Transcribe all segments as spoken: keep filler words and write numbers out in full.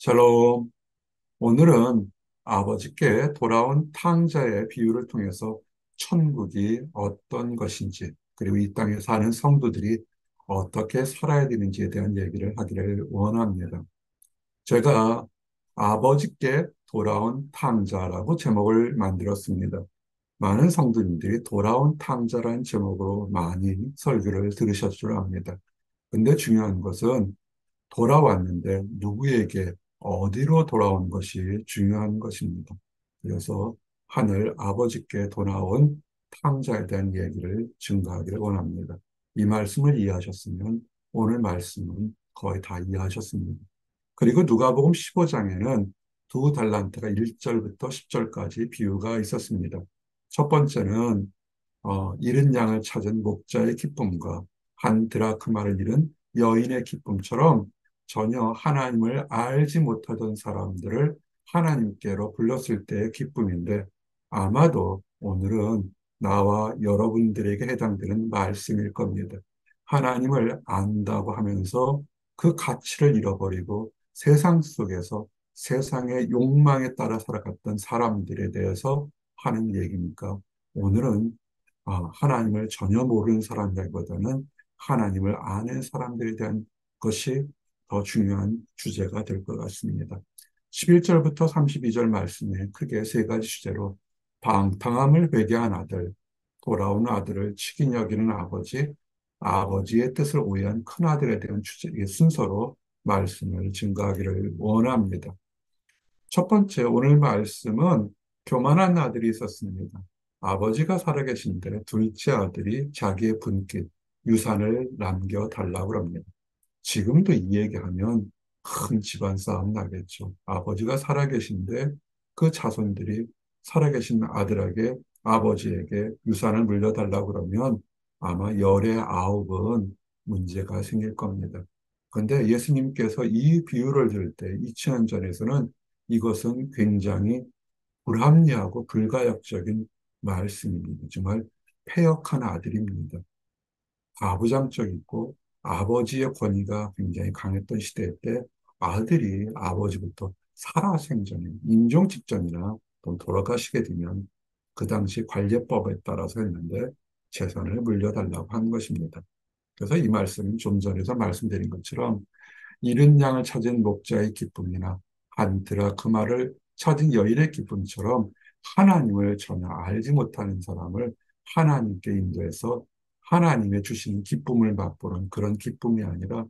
샬롬. 오늘은 아버지께 돌아온 탕자의 비유를 통해서 천국이 어떤 것인지, 그리고 이 땅에 사는 성도들이 어떻게 살아야 되는지에 대한 얘기를 하기를 원합니다. 제가 아버지께 돌아온 탕자라고 제목을 만들었습니다. 많은 성도님들이 돌아온 탕자라는 제목으로 많이 설교를 들으셨을 줄 압니다. 근데 중요한 것은 돌아왔는데 누구에게 어디로 돌아온 것이 중요한 것입니다. 그래서 하늘 아버지께 돌아온 탕자에 대한 얘기를 증거하기를 원합니다. 이 말씀을 이해하셨으면 오늘 말씀은 거의 다 이해하셨습니다. 그리고 누가복음 십오 장에는 두 달란트가 일 절부터 십 절까지 비유가 있었습니다. 첫 번째는 어, 잃은 양을 찾은 목자의 기쁨과 한 드라크마를 잃은 여인의 기쁨처럼 전혀 하나님을 알지 못하던 사람들을 하나님께로 불렀을 때의 기쁨인데, 아마도 오늘은 나와 여러분들에게 해당되는 말씀일 겁니다. 하나님을 안다고 하면서 그 가치를 잃어버리고 세상 속에서 세상의 욕망에 따라 살아갔던 사람들에 대해서 하는 얘기니까, 오늘은 아, 하나님을 전혀 모르는 사람들보다는 하나님을 아는 사람들에 대한 것이 더 중요한 주제가 될 것 같습니다. 십일 절부터 삼십이 절 말씀에 크게 세 가지 주제로 방탕함을 회개한 아들, 돌아오는 아들을 치긴 여기는 아버지, 아버지의 뜻을 오해한 큰아들에 대한 주제, 이 순서로 말씀을 증거하기를 원합니다. 첫 번째, 오늘 말씀은 교만한 아들이 있었습니다. 아버지가 살아계신데 둘째 아들이 자기의 분깃, 유산을 남겨달라고 합니다. 지금도 이 얘기하면 큰 집안 싸움 나겠죠. 아버지가 살아계신데 그 자손들이 살아계신 아들에게, 아버지에게 유산을 물려달라고 그러면 아마 열의 아홉은 문제가 생길 겁니다. 그런데 예수님께서 이 비유를 들을 때 이천 년 전에서는 이것은 굉장히 불합리하고 불가역적인 말씀입니다. 정말 패역한 아들입니다. 가부장적이고 아버지의 권위가 굉장히 강했던 시대 때 아들이 아버지부터 살아생전에 임종 직전이나 또 돌아가시게 되면 그 당시 관례법에 따라서 했는데 재산을 물려달라고 한 것입니다. 그래서 이 말씀은 좀 전에서 말씀드린 것처럼 잃은 양을 찾은 목자의 기쁨이나 한 드라크마를 찾은 여인의 기쁨처럼 하나님을 전혀 알지 못하는 사람을 하나님께 인도해서 하나님의 주신 기쁨을 맛보는 그런 기쁨이 아니라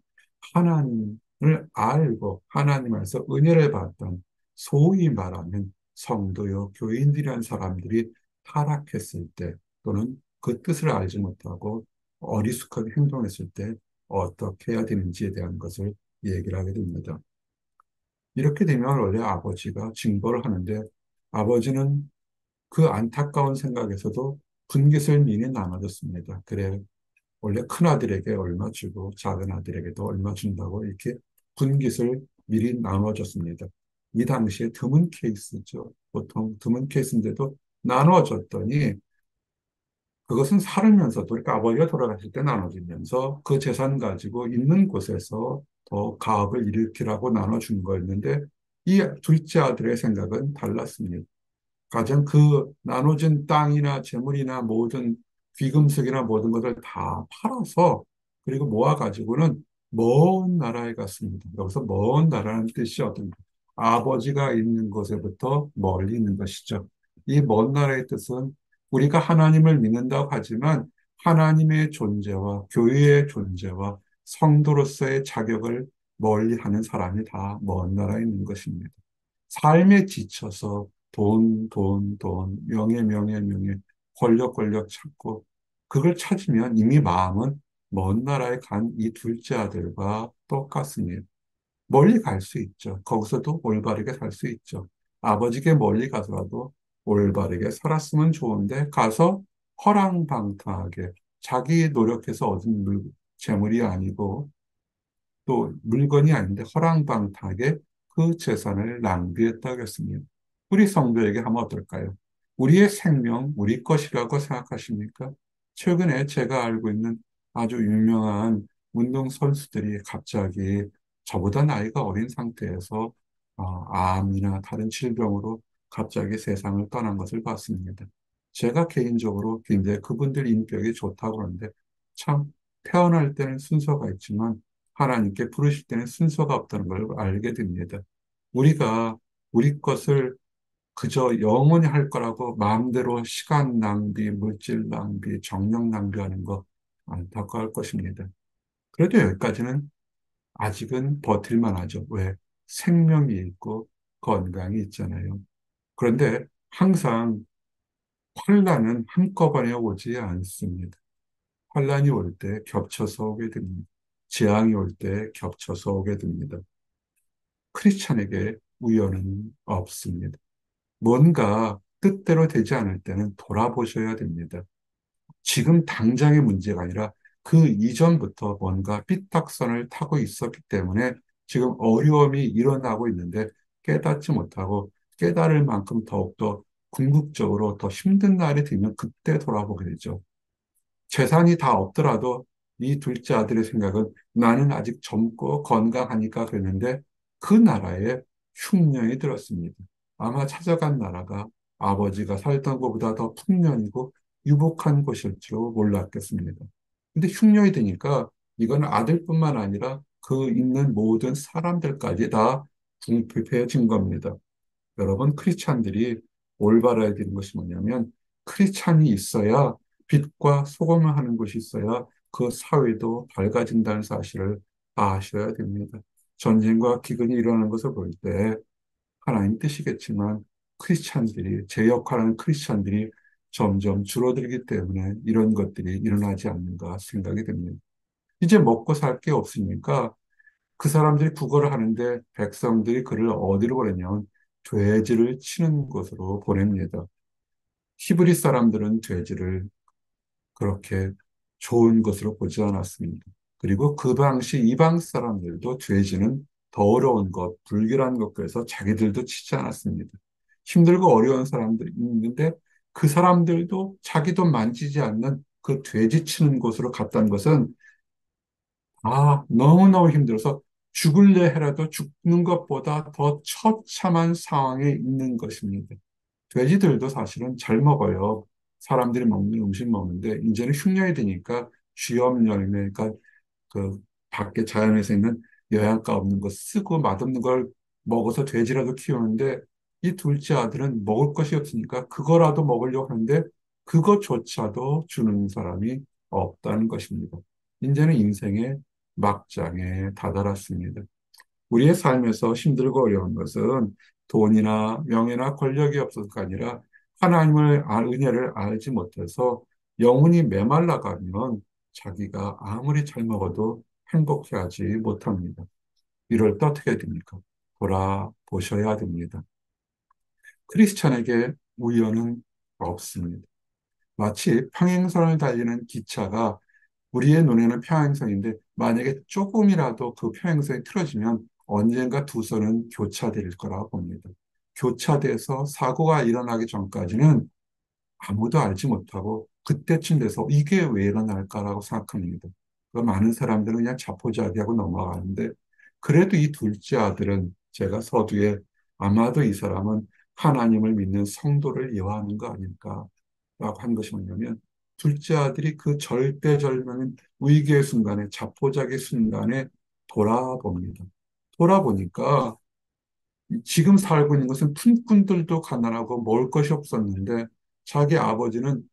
하나님을 알고 하나님 안에서 은혜를 받던 소위 말하는 성도요 교인들이란 사람들이 타락했을 때, 또는 그 뜻을 알지 못하고 어리숙하게 행동했을 때 어떻게 해야 되는지에 대한 것을 얘기를 하게 됩니다. 이렇게 되면 원래 아버지가 징벌을 하는데, 아버지는 그 안타까운 생각에서도 분깃을 미리 나눠줬습니다. 그래, 원래 큰 아들에게 얼마 주고 작은 아들에게도 얼마 준다고 이렇게 분깃을 미리 나눠줬습니다. 이 당시에 드문 케이스죠. 보통 드문 케이스인데도 나눠줬더니 그것은 살으면서도, 그러니까 아버지가 돌아가실 때 나눠지면서 그 재산 가지고 있는 곳에서 더 가업을 일으키라고 나눠준 거였는데, 이 둘째 아들의 생각은 달랐습니다. 가장 그 나눠진 땅이나 재물이나 모든 귀금속이나 모든 것을 다 팔아서, 그리고 모아가지고는 먼 나라에 갔습니다. 여기서 먼 나라는 뜻이 어떤, 아버지가 있는 곳에부터 멀리 있는 것이죠. 이 먼 나라의 뜻은 우리가 하나님을 믿는다고 하지만 하나님의 존재와 교회의 존재와 성도로서의 자격을 멀리 하는 사람이 다 먼 나라에 있는 것입니다. 삶에 지쳐서 돈, 돈, 돈, 명예, 명예, 명예, 권력, 권력 찾고, 그걸 찾으면 이미 마음은 먼 나라에 간 이 둘째 아들과 똑같습니다. 멀리 갈 수 있죠. 거기서도 올바르게 살 수 있죠. 아버지께 멀리 가서라도 올바르게 살았으면 좋은데, 가서 허랑방탕하게 자기 노력해서 얻은 물, 재물이 아니고 또 물건이 아닌데 허랑방탕하게 그 재산을 낭비했다고 했습니다. 우리 성도에게 하면 어떨까요? 우리의 생명, 우리 것이라고 생각하십니까? 최근에 제가 알고 있는 아주 유명한 운동선수들이 갑자기 저보다 나이가 어린 상태에서 어, 암이나 다른 질병으로 갑자기 세상을 떠난 것을 봤습니다. 제가 개인적으로 굉장히 그분들 인격이 좋다고 그러는데 참 태어날 때는 순서가 있지만 하나님께 부르실 때는 순서가 없다는 걸 알게 됩니다. 우리가 우리 것을 그저 영원히 할 거라고 마음대로 시간 낭비, 물질 낭비, 정력 낭비하는 거 안타까울 것입니다. 그래도 여기까지는 아직은 버틸만 하죠. 왜? 생명이 있고 건강이 있잖아요. 그런데 항상 환란은 한꺼번에 오지 않습니다. 환란이 올 때 겹쳐서 오게 됩니다. 재앙이 올 때 겹쳐서 오게 됩니다. 크리스찬에게 우연은 없습니다. 뭔가 뜻대로 되지 않을 때는 돌아보셔야 됩니다. 지금 당장의 문제가 아니라 그 이전부터 뭔가 삐딱선을 타고 있었기 때문에 지금 어려움이 일어나고 있는데 깨닫지 못하고 깨달을 만큼 더욱더 궁극적으로 더 힘든 날이 되면 그때 돌아보게 되죠. 재산이 다 없더라도 이 둘째 아들의 생각은 나는 아직 젊고 건강하니까 그랬는데 그 나라에 흉년이 들었습니다. 아마 찾아간 나라가 아버지가 살던 것보다 더 풍년이고 유복한 곳일 줄 몰랐겠습니다. 근데 흉년이 되니까 이건 아들뿐만 아니라 그 있는 모든 사람들까지 다 궁핍해진 겁니다. 여러분, 크리스찬들이 올바라야 되는 것이 뭐냐면, 크리스찬이 있어야 빛과 소금을 하는 것이 있어야 그 사회도 밝아진다는 사실을 아셔야 됩니다. 전쟁과 기근이 일어나는 것을 볼 때 하나님 뜻이겠지만 크리스찬들이, 제 역할하는 크리스찬들이 점점 줄어들기 때문에 이런 것들이 일어나지 않는가 생각이 됩니다. 이제 먹고 살 게 없으니까 그 사람들이 국어를 하는데 백성들이 그를 어디로 보내냐면 돼지를 치는 곳으로 보냅니다. 히브리 사람들은 돼지를 그렇게 좋은 것으로 보지 않았습니다. 그리고 그 당시 이방 사람들도 돼지는 더러운 것, 불결한 것 그래서 자기들도 치지 않았습니다. 힘들고 어려운 사람들이 있는데 그 사람들도 자기도 만지지 않는 그 돼지 치는 곳으로 갔다는 것은 아, 너무너무 힘들어서 죽을래 해라도 죽는 것보다 더 처참한 상황에 있는 것입니다. 돼지들도 사실은 잘 먹어요. 사람들이 먹는 음식 먹는데, 이제는 흉년이 되니까 쥐염 열매, 그러니까 그 밖에 자연에서 있는 영양가 없는 거 쓰고 맛없는 걸 먹어서 돼지라도 키우는데, 이 둘째 아들은 먹을 것이 없으니까 그거라도 먹으려고 하는데, 그것조차도 주는 사람이 없다는 것입니다. 이제는 인생의 막장에 다다랐습니다. 우리의 삶에서 힘들고 어려운 것은 돈이나 명예나 권력이 없어서가 아니라 하나님을 알, 은혜를 알지 못해서 영혼이 메말라가면 자기가 아무리 잘 먹어도 행복해하지 못합니다. 이럴 때 어떻게 해야 됩니까? 돌아보셔야 됩니다. 크리스찬에게 우연은 없습니다. 마치 평행선을 달리는 기차가 우리의 눈에는 평행선인데 만약에 조금이라도 그 평행선이 틀어지면 언젠가 두 선은 교차될 거라고 봅니다. 교차돼서 사고가 일어나기 전까지는 아무도 알지 못하고 그때쯤 돼서 이게 왜 일어날까라고 생각합니다. 그 많은 사람들은 그냥 자포자기하고 넘어가는데 그래도 이 둘째 아들은 제가 서두에 아마도 이 사람은 하나님을 믿는 성도를 예화하는 거 아닐까라고 한 것이 뭐냐면 둘째 아들이 그 절대절명인 위기의 순간에 자포자기 순간에 돌아봅니다. 돌아보니까 지금 살고 있는 것은 품꾼들도 가난하고 먹을 것이 없었는데 자기 아버지는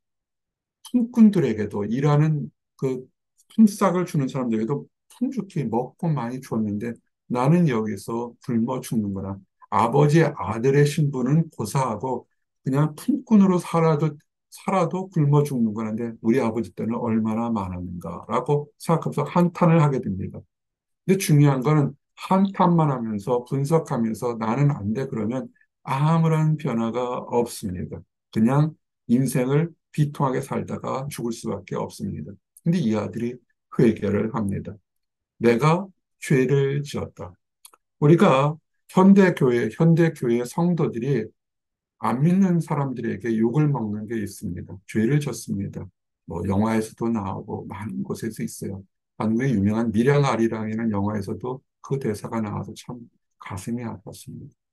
품꾼들에게도 일하는 그 품삯을 주는 사람들에게도 풍족히 먹고 많이 줬는데 나는 여기서 굶어 죽는구나. 아버지의 아들의 신분은 고사하고 그냥 품꾼으로 살아도 살아도 굶어 죽는구나. 근데 우리 아버지 때는 얼마나 많았는가라고 생각하면서 한탄을 하게 됩니다. 근데 중요한 거는 한탄만 하면서 분석하면서 나는 안 돼 그러면 아무런 변화가 없습니다. 그냥 인생을 비통하게 살다가 죽을 수밖에 없습니다. 근데 이 아들이 회개를 합니다. 내가 죄를 지었다. 우리가 현대교회, 현대교회 성도들이 안 믿는 사람들에게 욕을 먹는 게 있습니다. 죄를 졌습니다. 뭐 영화에서도 나오고 많은 곳에서 있어요. 한국의 유명한 미량아리랑이라는 영화에서도 그 대사가 나와서 참 가슴이 아팠습니다.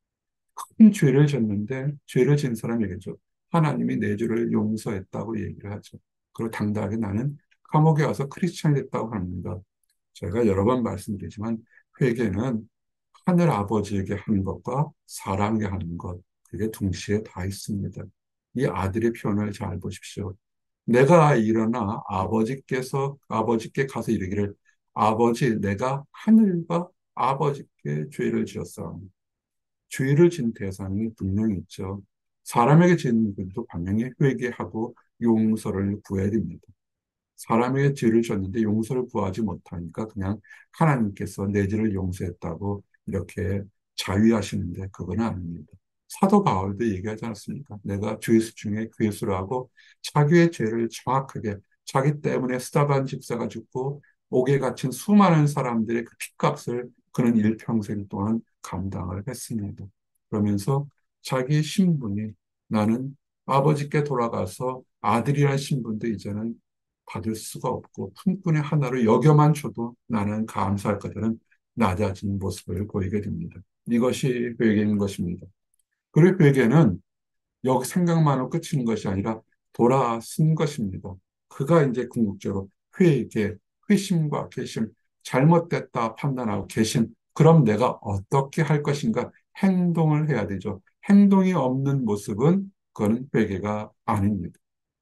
큰 죄를 졌는데 죄를 지은 사람에게죠. 하나님이 내 죄를 용서했다고 얘기를 하죠. 그리고 당당하게 나는 감옥에 와서 크리스천이 됐다고 합니다. 제가 여러 번 말씀드리지만 회개는 하늘 아버지에게 하는 것과 사람에게 하는 것, 그게 동시에 다 있습니다. 이 아들의 표현을 잘 보십시오. 내가 일어나 아버지께서, 아버지께 가서 이르기를, 아버지, 내가 하늘과 아버지께 죄를 지었사오니. 죄를 진 대상이 분명히 있죠. 사람에게 지은 것도 분명히 회개하고 용서를 구해야 됩니다. 사람에게 죄를 졌는데 용서를 구하지 못하니까 그냥 하나님께서 내 죄를 용서했다고 이렇게 자위하시는데 그건 아닙니다. 사도 바울도 얘기하지 않았습니까? 내가 죄수 중에 괴수를 하고 자기의 죄를 정확하게 자기 때문에 스타반 집사가 죽고 옥에 갇힌 수많은 사람들의 그 핏값을 그는 일평생 동안 감당을 했습니다. 그러면서 자기 신분이 나는 아버지께 돌아가서 아들이라는 신분도 이제는 받을 수가 없고 품꾼의 하나를 여겨만 줘도 나는 감사할 것들은 낮아진 모습을 보이게 됩니다. 이것이 회개인 것입니다. 그리고 회개는 여기 생각만으로 끝이는 것이 아니라 돌아선 것입니다. 그가 이제 궁극적으로 회개, 회심과 개심, 잘못됐다 판단하고 개심, 그럼 내가 어떻게 할 것인가 행동을 해야 되죠. 행동이 없는 모습은 그거는 회개가 아닙니다.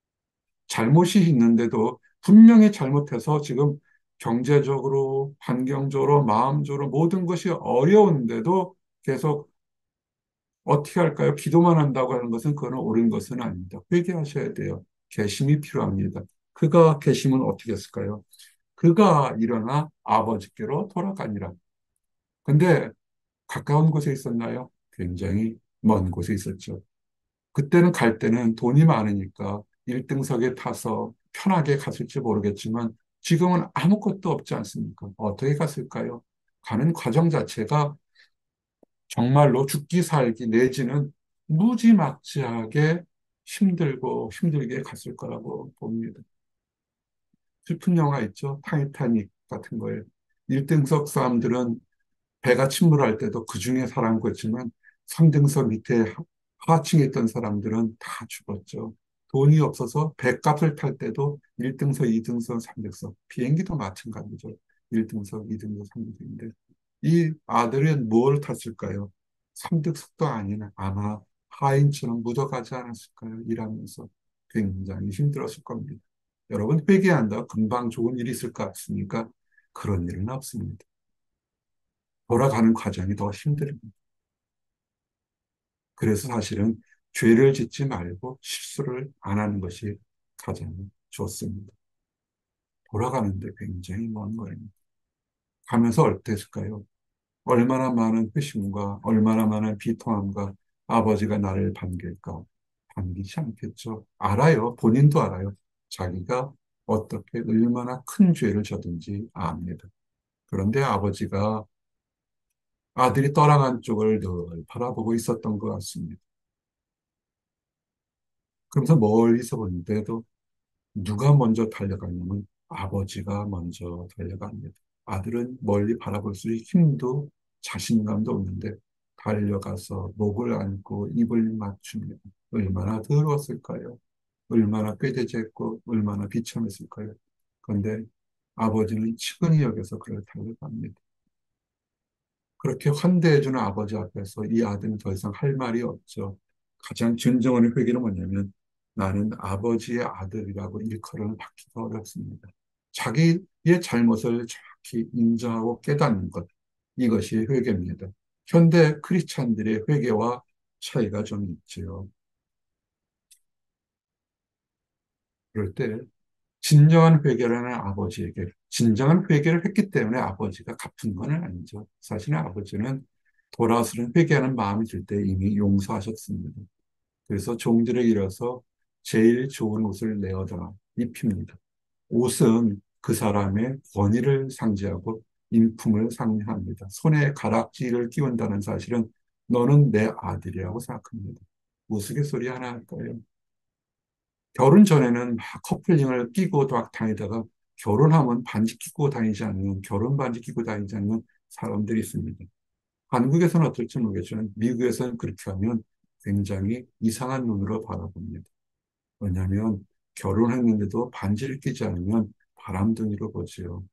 잘못이 있는데도 분명히 잘못해서 지금 경제적으로, 환경적으로, 마음적으로 모든 것이 어려운데도 계속 어떻게 할까요? 기도만 한다고 하는 것은 그거는 옳은 것은 아닙니다. 회개하셔야 돼요. 개심이 필요합니다. 그가 개심은 어떻게 했을까요? 그가 일어나 아버지께로 돌아가니라. 근데 가까운 곳에 있었나요? 굉장히 먼 곳에 있었죠. 그때는 갈 때는 돈이 많으니까 일 등석에 타서 편하게 갔을지 모르겠지만 지금은 아무것도 없지 않습니까? 어떻게 갔을까요? 가는 과정 자체가 정말로 죽기 살기 내지는 무지막지하게 힘들고 힘들게 갔을 거라고 봅니다. 슬픈 영화 있죠? 타이타닉 같은 거에 일 등석 사람들은 배가 침몰할 때도 그 중에 살아남았지만 삼 등석 밑에 하- 하층에 있던 사람들은 다 죽었죠. 돈이 없어서 배값을 탈 때도 일 등석, 이 등석, 삼 등석, 비행기도 마찬가지죠. 일 등석, 이 등석, 삼 등석인데 이 아들은 뭘 탔을까요? 삼 등석도 아니나 아마 하인처럼 묻어가지 않았을까요? 일하면서 굉장히 힘들었을 겁니다. 여러분 회개한다 금방 좋은 일이 있을 것 같습니까? 그런 일은 없습니다. 돌아가는 과정이 더 힘듭니다. 그래서 사실은 죄를 짓지 말고 실수를 안 하는 것이 가장 좋습니다. 돌아가는데 굉장히 먼 거리입니다. 가면서 어땠을까요? 얼마나 많은 회심과 얼마나 많은 비통함과 아버지가 나를 반길까? 반기지 않겠죠. 알아요. 본인도 알아요. 자기가 어떻게 얼마나 큰 죄를 졌든지 압니다. 그런데 아버지가 아들이 떠나간 쪽을 늘 바라보고 있었던 것 같습니다. 그러면서 멀리서 보는데도 누가 먼저 달려가냐면 아버지가 먼저 달려갑니다. 아들은 멀리 바라볼 수 있는 힘도 자신감도 없는데 달려가서 목을 안고 입을 맞춥니다. 얼마나 더러웠을까요? 얼마나 꾀대했고 얼마나 비참했을까요? 그런데 아버지는 측은히 여겨서 그를 달려갑니다. 그렇게 환대해주는 아버지 앞에서 이 아들은 더 이상 할 말이 없죠. 가장 진정한 회개는 뭐냐면 나는 아버지의 아들이라고 일컬음을 받기가 어렵습니다. 자기의 잘못을 정확히 인정하고 깨닫는 것, 이것이 회개입니다. 현대 크리스찬들의 회개와 차이가 좀 있지요. 그럴 때 진정한 회개라는 아버지에게 진정한 회개를 했기 때문에 아버지가 갚은 건 아니죠. 사실은 아버지는 돌아서는 회개하는 마음이 들 때 이미 용서하셨습니다. 그래서 종들을 일어서 제일 좋은 옷을 내어다 입힙니다. 옷은 그 사람의 권위를 상징하고 인품을 상징합니다. 손에 가락지를 끼운다는 사실은 너는 내 아들이라고 생각합니다. 우스갯소리 하나 할까요? 결혼 전에는 막 커플링을 끼고 막 다니다가 결혼하면 반지 끼고 다니지 않는 결혼 반지 끼고 다니지 않는 사람들이 있습니다. 한국에서는 어떨지 모르겠지만 미국에서는 그렇게 하면 굉장히 이상한 눈으로 바라봅니다. 왜냐하면 결혼했는데도 반지를 끼지 않으면 바람둥이로 보지요.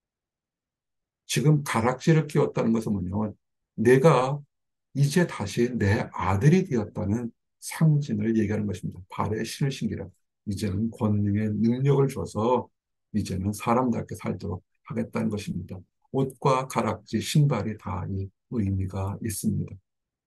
지금 가락지를 끼웠다는 것은 뭐냐면 내가 이제 다시 내 아들이 되었다는 상징을 얘기하는 것입니다. 발에 신을 신기라. 이제는 권능의 능력을 줘서 이제는 사람답게 살도록 하겠다는 것입니다. 옷과 가락지, 신발이 다 이 의미가 있습니다.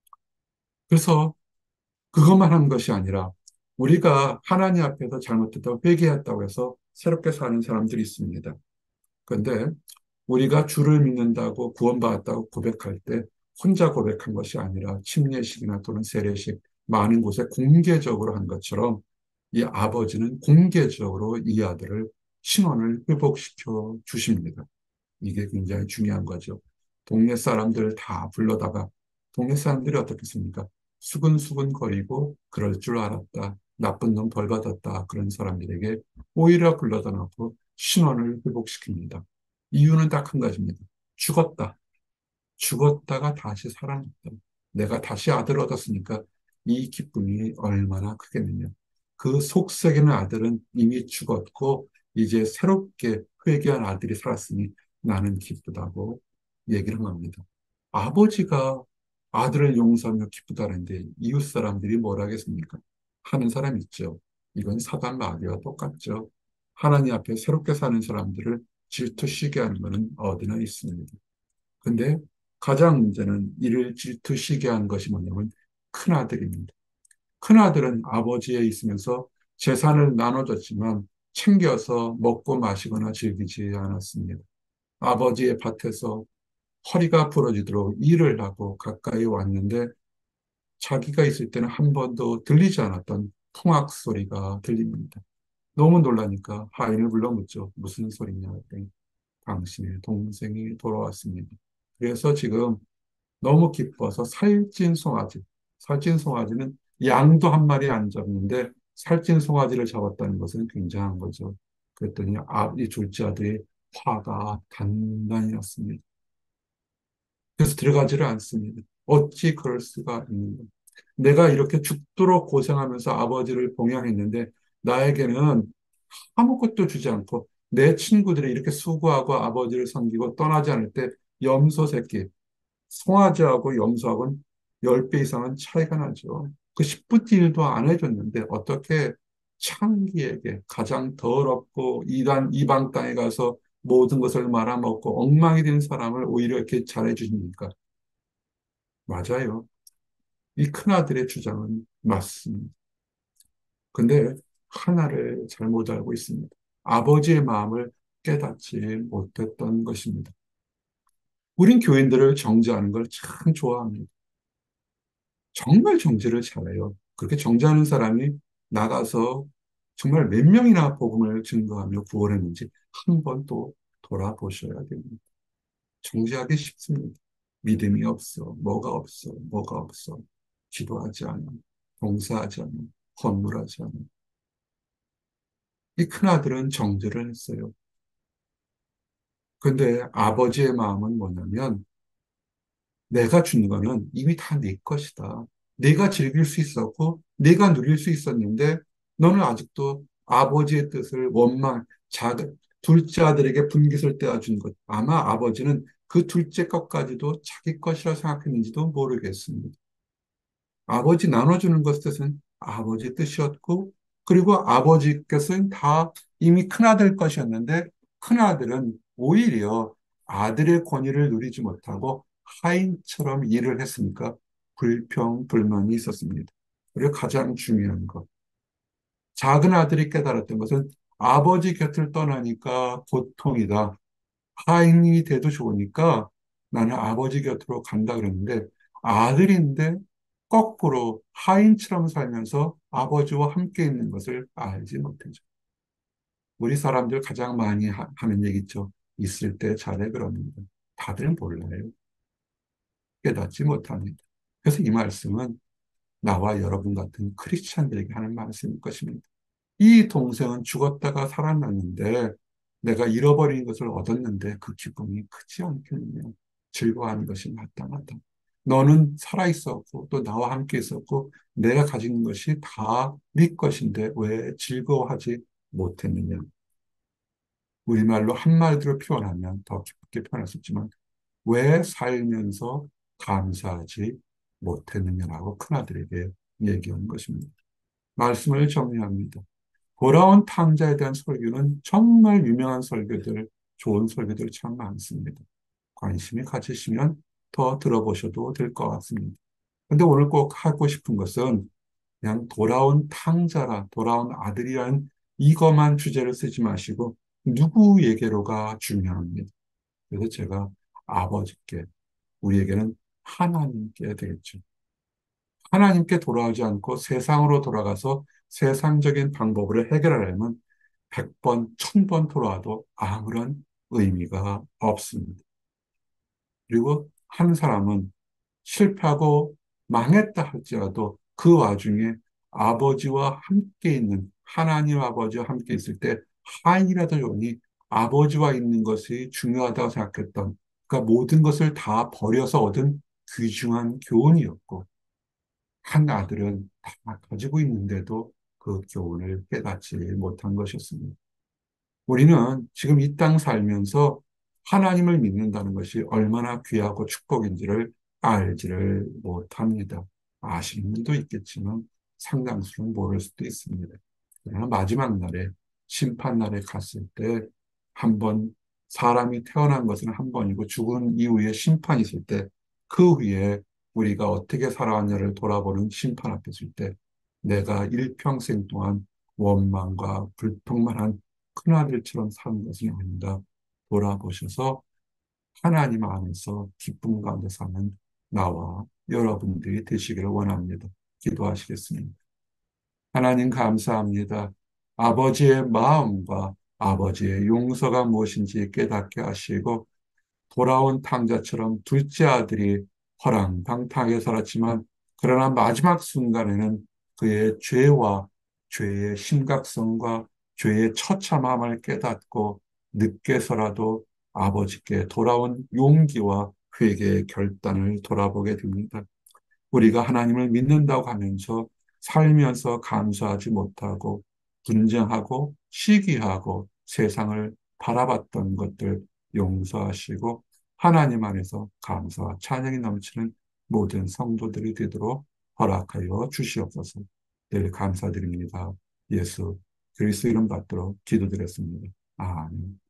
그래서 그것만 한 것이 아니라 우리가 하나님 앞에서 잘못했다고 회개했다고 해서 새롭게 사는 사람들이 있습니다. 그런데 우리가 주를 믿는다고 구원받았다고 고백할 때 혼자 고백한 것이 아니라 침례식이나 또는 세례식 많은 곳에 공개적으로 한 것처럼 이 아버지는 공개적으로 이 아들을 신원을 회복시켜 주십니다. 이게 굉장히 중요한 거죠. 동네 사람들 다 불러다가 동네 사람들이 어떻겠습니까? 수근수근 거리고 그럴 줄 알았다. 나쁜 놈 벌 받았다. 그런 사람들에게 오히려 불러다 놓고 신원을 회복시킵니다. 이유는 딱 한 가지입니다. 죽었다. 죽었다가 다시 살아났다. 내가 다시 아들을 얻었으니까 이 기쁨이 얼마나 크겠느냐. 그 속썩이는 아들은 이미 죽었고 이제 새롭게 회개한 아들이 살았으니 나는 기쁘다고 얘기를 합니다. 아버지가 아들을 용서하며 기쁘다는데 이웃 사람들이 뭘 하겠습니까? 하는 사람 있죠. 이건 사단 마귀와 똑같죠. 하나님 앞에 새롭게 사는 사람들을 질투시게 하는 것은 어디나 있습니다. 근데 가장 문제는 이를 질투시게 한 것이 뭐냐면 큰아들입니다. 큰아들은 아버지에 있으면서 재산을 나눠줬지만 챙겨서 먹고 마시거나 즐기지 않았습니다. 아버지의 밭에서 허리가 부러지도록 일을 하고 가까이 왔는데 자기가 있을 때는 한 번도 들리지 않았던 풍악 소리가 들립니다. 너무 놀라니까 하인을 불러 묻죠. 무슨 소리냐 했더니 당신의 동생이 돌아왔습니다. 그래서 지금 너무 기뻐서 살찐 송아지, 살찐 송아지는 양도 한 마리 안 잡는데 살찐 송아지를 잡았다는 것은 굉장한 거죠. 그랬더니 아, 이 둘째 아들이 화가 단단히 났습니다. 그래서 들어가지를 않습니다. 어찌 그럴 수가 있는가. 내가 이렇게 죽도록 고생하면서 아버지를 봉양했는데 나에게는 아무것도 주지 않고 내 친구들이 이렇게 수고하고 아버지를 섬기고 떠나지 않을 때 염소 새끼, 송아지하고 염소하고는 십 배 이상은 차이가 나죠. 그 십 분의 일도 안 해줬는데 어떻게 창기에게 가장 더럽고 이단, 이방 땅에 가서 모든 것을 말아먹고 엉망이 된 사람을 오히려 이렇게 잘해주십니까? 맞아요. 이 큰아들의 주장은 맞습니다. 근데 하나를 잘못 알고 있습니다. 아버지의 마음을 깨닫지 못했던 것입니다. 우린 교인들을 정죄하는 걸 참 좋아합니다. 정말 정죄를 잘해요. 그렇게 정죄하는 사람이 나가서 정말 몇 명이나 복음을 증거하며 구원했는지 한 번 또 돌아보셔야 됩니다. 정죄하기 쉽습니다. 믿음이 없어, 뭐가 없어, 뭐가 없어. 기도하지 않아, 봉사하지 않아, 헌물하지 않아. 이 큰아들은 정죄를 했어요. 근데 아버지의 마음은 뭐냐면 내가 준 거는 이미 다 내 것이다. 내가 즐길 수 있었고, 내가 누릴 수 있었는데, 너는 아직도 아버지의 뜻을 원망, 자, 둘째 아들에게 분깃을 떼어준 것. 아마 아버지는 그 둘째 것까지도 자기 것이라 생각했는지도 모르겠습니다. 아버지 나눠주는 것은 아버지 뜻이었고, 그리고 아버지 것은 다 이미 큰아들 것이었는데, 큰아들은 오히려 아들의 권위를 누리지 못하고 하인처럼 일을 했으니까 불평, 불만이 있었습니다. 그리고 가장 중요한 것. 작은 아들이 깨달았던 것은 아버지 곁을 떠나니까 고통이다. 하인이 돼도 좋으니까 나는 아버지 곁으로 간다 그랬는데 아들인데 거꾸로 하인처럼 살면서 아버지와 함께 있는 것을 알지 못하죠. 우리 사람들 가장 많이 하, 는 얘기 있죠. 있을 때 잘해 그럽니다. 다들 몰라요. 깨닫지 못합니다. 그래서 이 말씀은 나와 여러분 같은 크리스찬들에게 하는 말씀일 것입니다. 이 동생은 죽었다가 살아났는데 내가 잃어버린 것을 얻었는데 그 기쁨이 크지 않겠느냐. 즐거워하는 것이 마땅하다. 너는 살아있었고 또 나와 함께 있었고 내가 가진 것이 다 네 것인데 왜 즐거워하지 못했느냐. 우리말로 한마디로 표현하면 더 깊게 표현할 수 있지만 왜 살면서 감사하지 못했느냐라고 큰아들에게 얘기하는 것입니다. 말씀을 정리합니다. 돌아온 탕자에 대한 설교는 정말 유명한 설교들, 좋은 설교들 참 많습니다. 관심이 가지시면 더 들어보셔도 될 것 같습니다. 근데 오늘 꼭 하고 싶은 것은 그냥 돌아온 탕자라, 돌아온 아들이라는 이것만 주제를 쓰지 마시고 누구에게로가 중요합니다. 그래서 제가 아버지께, 우리에게는 하나님께 되겠죠. 하나님께 돌아오지 않고 세상으로 돌아가서 세상적인 방법으로 해결하려면 백 번, 천 번 돌아와도 아무런 의미가 없습니다. 그리고 한 사람은 실패하고 망했다 할지라도 그 와중에 아버지와 함께 있는 하나님 아버지와 함께 있을 때 하인이라도 좋으니 아버지와 있는 것이 중요하다고 생각했던 그러니까 모든 것을 다 버려서 얻은 귀중한 교훈이었고 한 아들은 다 가지고 있는데도 그 교훈을 깨닫지 못한 것이었습니다. 우리는 지금 이 땅 살면서 하나님을 믿는다는 것이 얼마나 귀하고 축복인지를 알지를 못합니다. 아시는 분도 있겠지만 상당수는 모를 수도 있습니다. 그러나 마지막 날에 심판 날에 갔을 때 한 번 사람이 태어난 것은 한 번이고 죽은 이후에 심판이 있을 때 그 후에 우리가 어떻게 살아왔냐를 돌아보는 심판 앞에 있을 때 내가 일평생 동안 원망과 불평만 한 큰아들처럼 사는 것이 아닌가 돌아보셔서 하나님 안에서 기쁨 가운데 사는 나와 여러분들이 되시기를 원합니다. 기도하시겠습니다. 하나님 감사합니다. 아버지의 마음과 아버지의 용서가 무엇인지 깨닫게 하시고 돌아온 탕자처럼 둘째 아들이 허랑방탕하게 살았지만 그러나 마지막 순간에는 그의 죄와 죄의 심각성과 죄의 처참함을 깨닫고 늦게서라도 아버지께 돌아온 용기와 회개의 결단을 돌아보게 됩니다. 우리가 하나님을 믿는다고 하면서 살면서 감사하지 못하고 분쟁하고 시기하고 세상을 바라봤던 것들 용서하시고 하나님 안에서 감사와 찬양이 넘치는 모든 성도들이 되도록 허락하여 주시옵소서. 늘 감사드립니다. 예수 그리스도 이름 받도록 기도드렸습니다. 아멘.